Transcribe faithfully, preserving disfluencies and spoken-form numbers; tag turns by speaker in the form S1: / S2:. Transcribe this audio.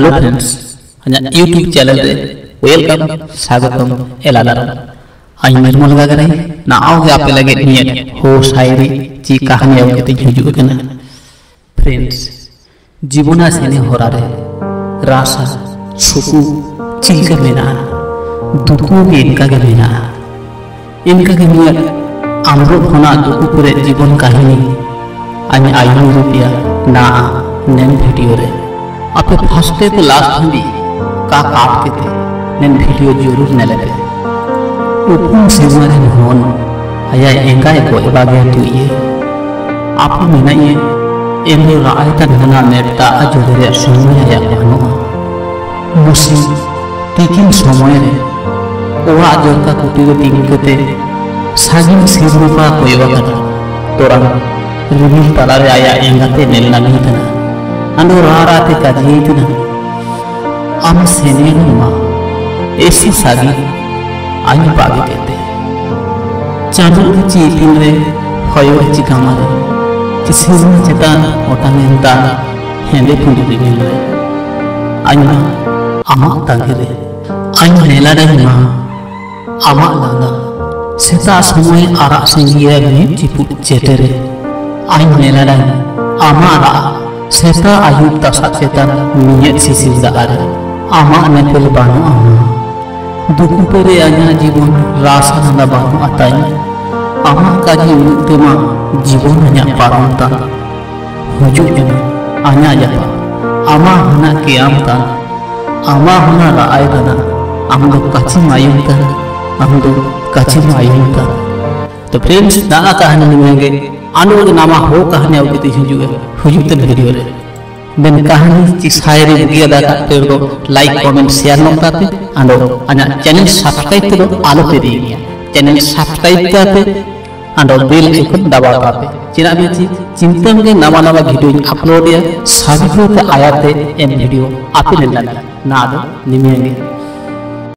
S1: hello friends हमारे YouTube channel रे welcome स्वागतम एलादार आई निर्मल गागरे ना आओगे आप लगे निये हो शायरी ची कहानी आओगे ते हिजुग कना फ्रेंड्स जीवना सेने होरारे रासा सुकु चिलका मेना दुकु के इनका के मेना इनका के निये आमरो होना दुकु पूरे जीवन कहानी आने आयु रुपया ना नेम वीडियो रे आपे फर्स्ट तो लास्ट भी का काट के थे नेन वीडियो जरूर न लगे उपुन सेमारे होन आया एंगा को एबागे तु ये आप मेना ये एमरो राय तन होना नेटा अजोरे समय आया बनो मुसी तीकिन समय रे ओरा जोका कुटी को तीन कते सागिन सेमरुपा कोयवा तोरा रिविल तलारे आया एंगा ते नेल नगी तना अंदो राराते काजीतना आम सेने मा ऐसी सागी आयु बागे कहते चांदू ची पिंगरे हयो चिका मारे किसी में चेता ओटा नेंता हेंदे पुंडी बिगले आयु आमा तांगरे आयु नेला रे मा आमा लांदा सेता समय आरा संगिया गने चिपु चेतेरे आयु नेला रे आमा रा सेता आयुब तसा चेतन नियत सिसिल दार आमा नेपल बानु आमा दुकु पेरे आnya जीवन रासा नंदा बानु अताई आमा काजी मुक्तमा जीवन आnya पारंता हुजुक एम आnya जपा आमा हना कियाम ता आमा हना राय तना आम दो काची मायुम ता आम दो काची मायुम ता तो फ्रेंड्स दाना कहानी निमेंगे आनो नामा हो कहानी आवती हुजुक हुजुक तन वीडियो रे बेन कहानी ची शायरी बुगिया दाका तेरो लाइक कमेंट शेयर नोताते आनो आना चैनल सब्सक्राइब तेरो आलो पे दिया चैनल सब्सक्राइब करते आनो बेल आइकन दबाते चिना में ची चिंतन के नवा नवा वीडियो अपलोड या सभी को आयाते एम वीडियो आपे लेना ना दो निमेंगे